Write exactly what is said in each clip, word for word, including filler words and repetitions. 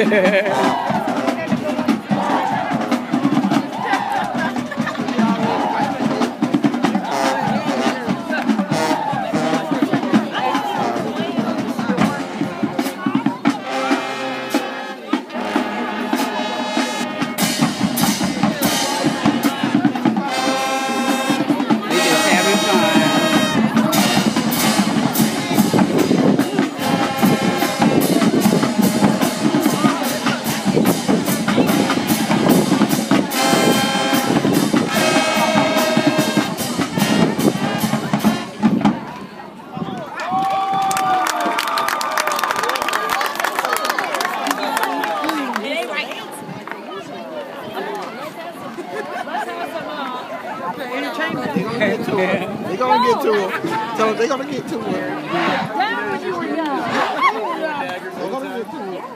They're gonna get to it. So they're gonna get to it. They're gonna get to it.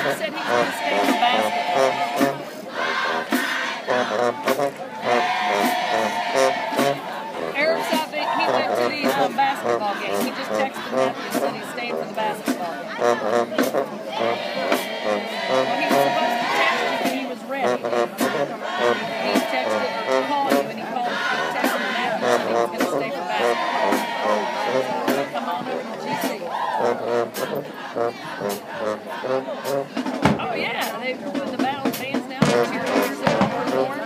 said he was going to stay for basketball. Eric's up, he went to the uh, basketball game. He just texted me and said he stayed for the basketball game. Well, he was supposed to text you when he was ready. He texted or called you, and he called you and texted him after he was going to stay for basketball. Come on over to G C. Oh yeah, they're doing the battle bands now. The cheerleaders are performing.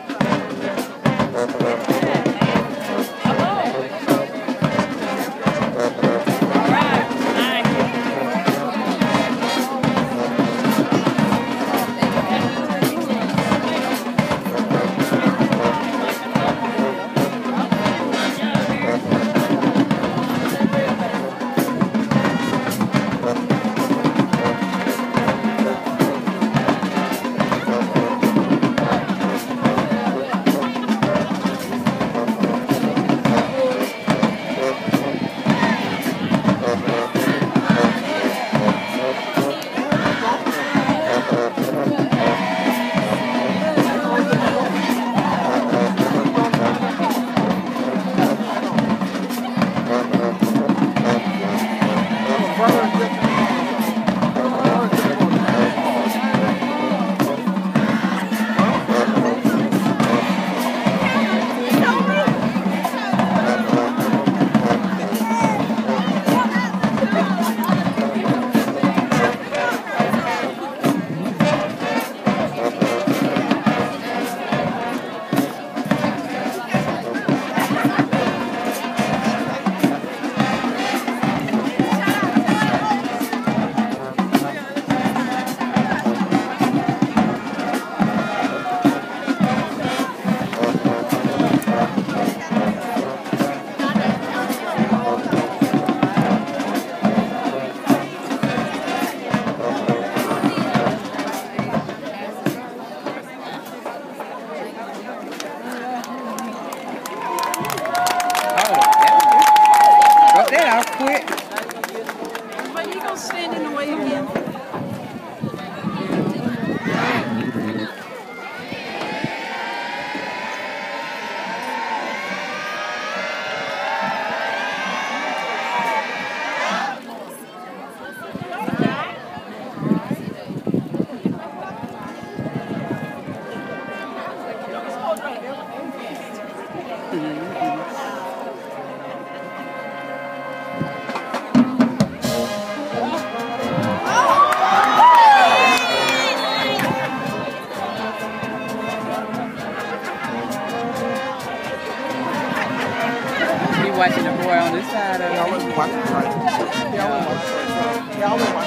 Watching the boy on this side of it. Yeah, I wasn't watching the right. Yeah, I wasn't watching the right. Yeah, I wasn't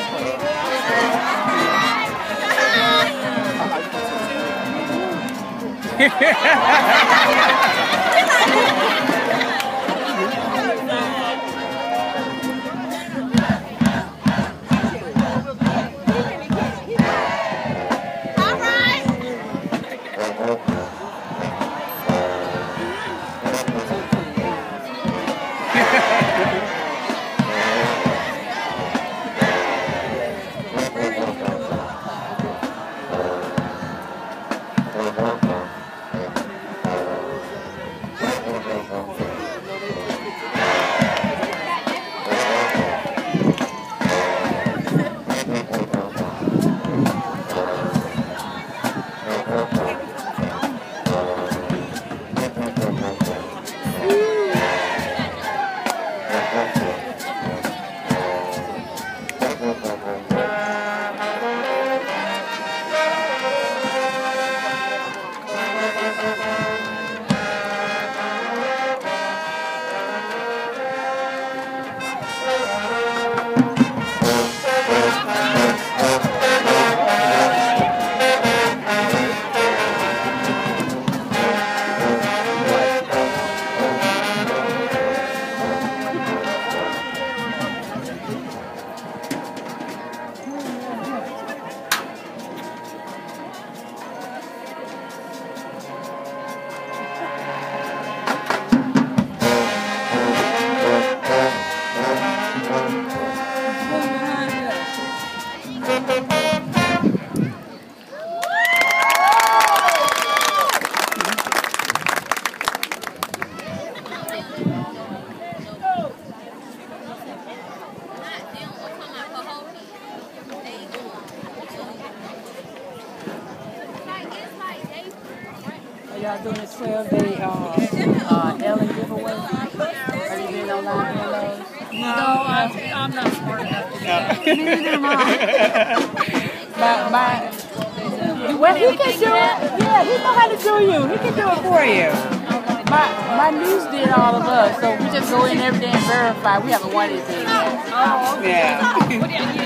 y'all doing a twelve day uh, uh, Ellen giveaway? Have you been online doing those? No, I'm, I'm not smart enough to do that. Neither am I. my, my, well, he can do it. Yeah, he know how to do you. He can do it for you. My my niece did all of us, so we just go in every day and verify. We haven't wanted to. Oh, okay. Yeah. What do you,